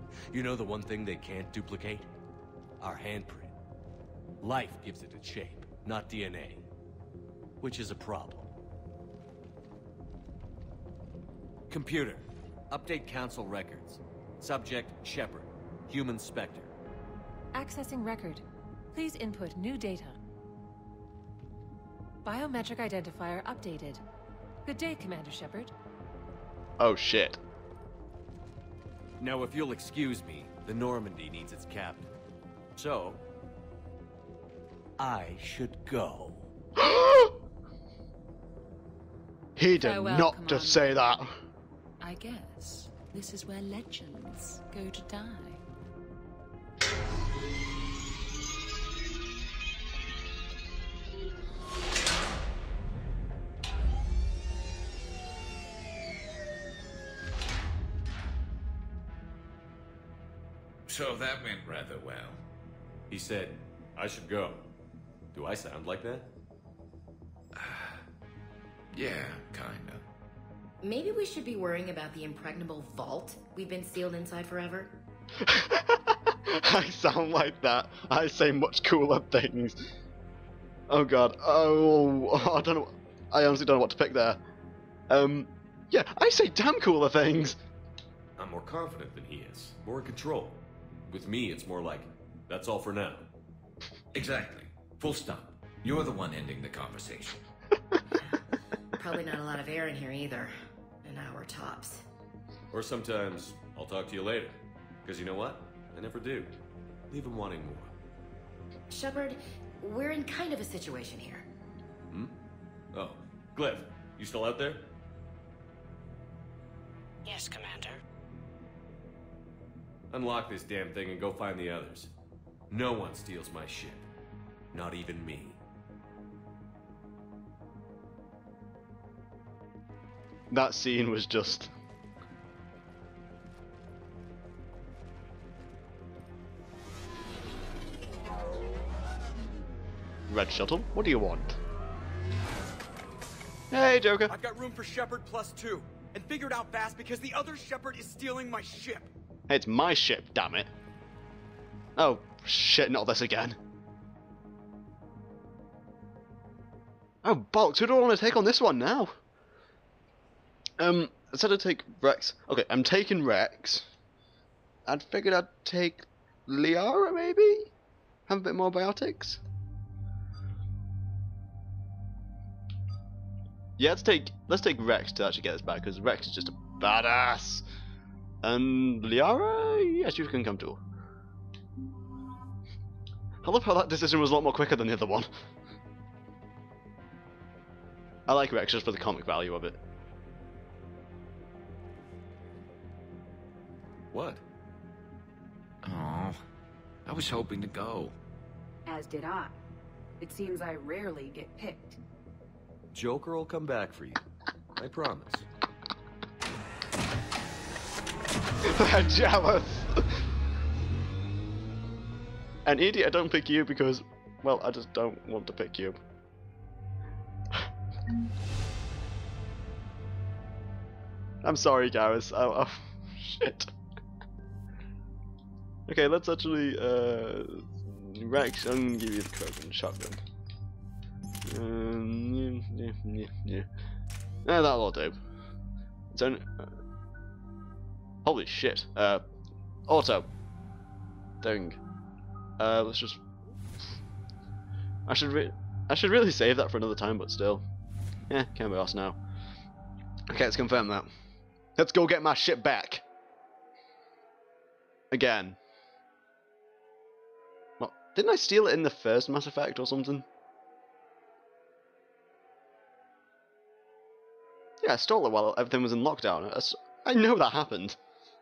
You know the one thing they can't duplicate? Our handprint. Life gives it its shape, not DNA. Which is a problem. Computer, update Council records. Subject, Shepard. Human Spectre. Accessing record. Please input new data. Biometric identifier updated. Good day, Commander Shepard. Oh shit. Now if you'll excuse me, the Normandy needs its captain. So, I should go. He did Farewell, not Commander. just say that. I guess this is where legends go to die. So that went rather well. He said, I should go. Do I sound like that? Yeah, kinda. Maybe we should be worrying about the impregnable vault we've been sealed inside forever? I sound like that. I say much cooler things. Oh god. Oh, I don't know. I honestly don't know what to pick there. Yeah, I say damn cooler things. I'm more confident than he is. More in control. With me, it's more like, that's all for now. Exactly. Full stop. You're the one ending the conversation. Probably not a lot of air in here either. An hour tops. Or sometimes, I'll talk to you later. Because you know what? I never do. Leave him wanting more. Shepard, we're in kind of a situation here. Hmm? Oh, Glyph, you still out there? Yes, Commander. Unlock this damn thing and go find the others. No one steals my ship. Not even me. That scene was just... Red Shuttle, what do you want? Hey, Joker. I've got room for Shepard +2, and figured out fast because the other Shepard is stealing my ship. Hey, it's my ship, damn it. Oh, shit, not this again. Oh, bollocks, who do I want to take on this one now? Instead of take Rex... Okay, I'm taking Rex. I'd figured I'd take Liara, maybe? Have a bit more biotics? Yeah, let's take Rex to actually get us back, because Rex is just a badass. And Liara, yes, you can come too. I love how that decision was a lot more quicker than the other one. I like Rex just for the comic value of it. What? Oh, I was hoping to go. As did I. It seems I rarely get picked. Joker will come back for you. I promise. They're jealous. And idiot, I don't pick you because, well, I just don't want to pick you. I'm sorry, Garrus. Oh, shit. Okay, let's actually, Rex, I'm gonna give you the Krogan shotgun. Yeah. That'll do. It's only... holy shit. Auto. Dang. Let's just... I should really save that for another time, but still. Yeah, can't be asked now. Okay, let's confirm that. Let's go get my ship back. Again. Well, didn't I steal it in the first Mass Effect or something? Yeah, I stole it while everything was in lockdown. I know that happened.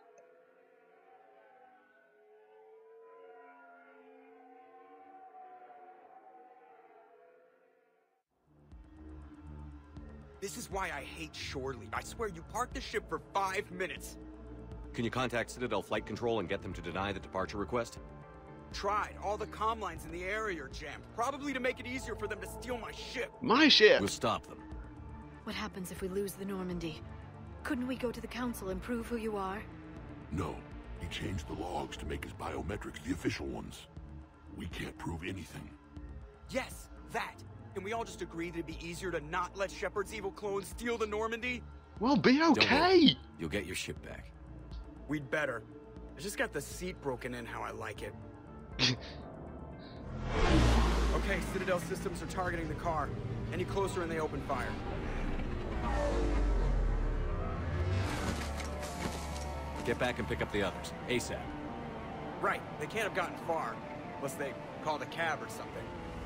This is why I hate shore leave. I swear you parked the ship for 5 minutes. Can you contact Citadel Flight Control and get them to deny the departure request? Tried. All the comm lines in the area are jammed. Probably to make it easier for them to steal my ship. My ship? We'll stop them. What happens if we lose the Normandy? Couldn't we go to the Council and prove who you are? No. he changed the logs to make his biometrics the official ones. We can't prove anything. Yes, that. Can we all just agree that it'd be easier to not let Shepard's evil clone steal the Normandy? We'll be okay. You'll get your ship back. We'd better. I just got the seat broken in how I like it. Okay, Citadel systems are targeting the car. Any closer and they open fire. Get back and pick up the others. ASAP. Right, they can't have gotten far. Unless they called a cab or something.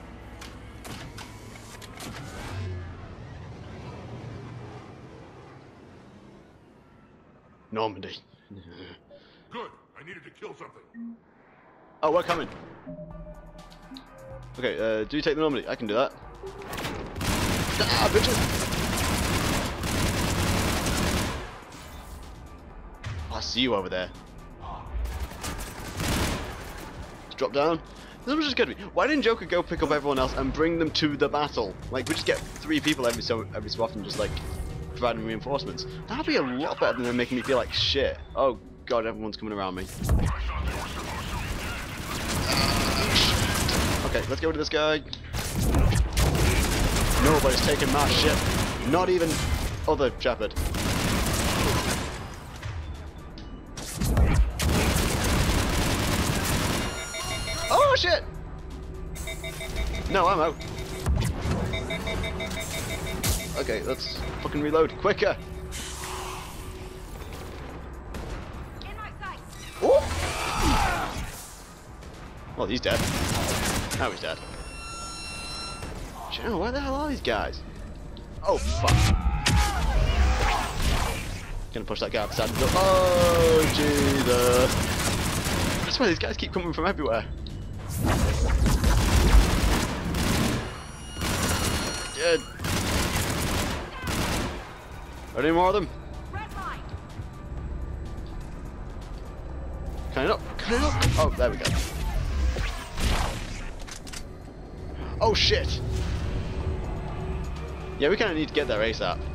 Normandy. Good. I needed to kill something. Oh, we're coming. Okay, do you take the Normandy? I can do that. Ah, bitches! I see you over there. Just drop down. This was just good. Why didn't Joker go pick up everyone else and bring them to the battle? Like, we just get 3 people every so often, just like providing reinforcements. That'd be a lot better than making me feel like shit. Oh god, everyone's coming around me. Okay, let's go to this guy. Nobody's taking my ship. Not even other Shepard. Oh shit! No ammo. Okay, let's fucking reload quicker. Ooh. Well, he's dead. Now he's dead. Shit, where the hell are these guys? Oh fuck! Gonna push that guy outside the door. Oh Jesus! I swear these guys keep coming from everywhere. Dead. Are there any more of them? Can I not? Can I not? Oh, there we go. Oh shit! Yeah, we kind of need to get there ASAP.